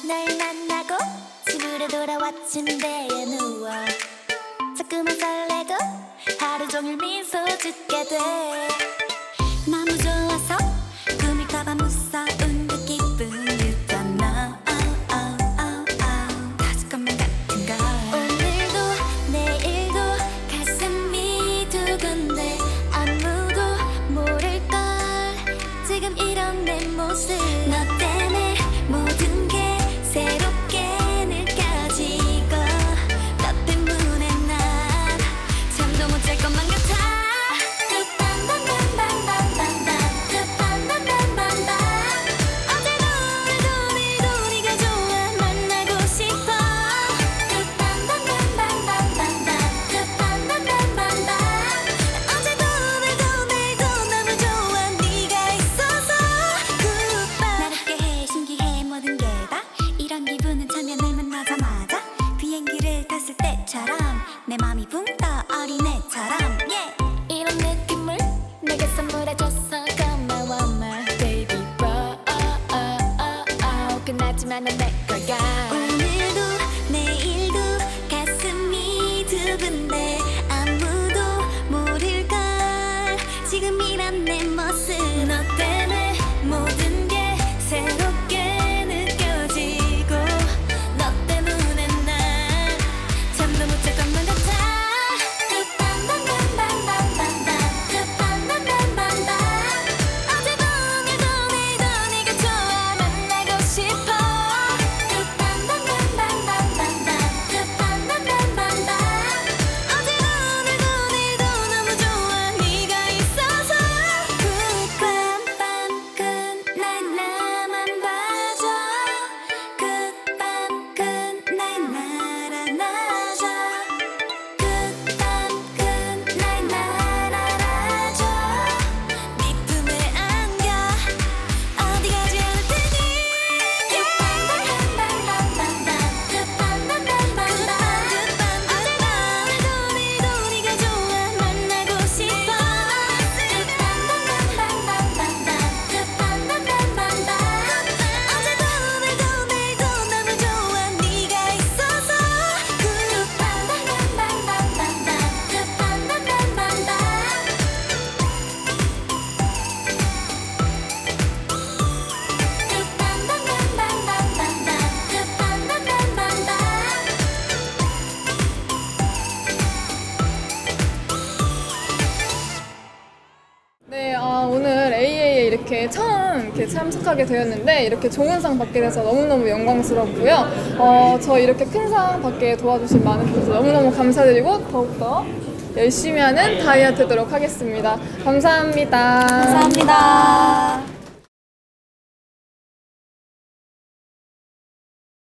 날 만나고 집으로 돌아와 침대에 누워 자꾸만 설레고 하루 종일 미소 짓게 돼. 너무 좋아서 꿈일까봐 무서운 그 기분 있잖아. 터질 것만 같은 걸. 오늘도 내일도 가슴이 두근데 아무도 모를걸 지금 이런 내 모습. 너 때문에 모든 게 새롭게 느껴지고 너 때문에 난 잠도 못 잘 것만 같아. 내 맘이 붕 떠 어린애처럼 yeah. 이런 느낌을 내게 선물해줘서 고마워 my baby boy. 끝났지만 넌 내 거야. 오늘도 내일도 가슴이 두근데 아무도 모를걸 지금 이런 내 모습. 너 때문에 모든 게 새롭게 느껴지고 너 때문에 난 잠도 못 잘 것만 같아. 네, 오늘 AA에 이렇게 처음 참석하게 되었는데 이렇게 좋은 상 받게 돼서 너무너무 영광스럽고요. 저 이렇게 큰 상 받게 도와주신 많은 분들 너무너무 감사드리고 더욱더 열심히 하는 다이아 되도록 하겠습니다. 감사합니다. 감사합니다.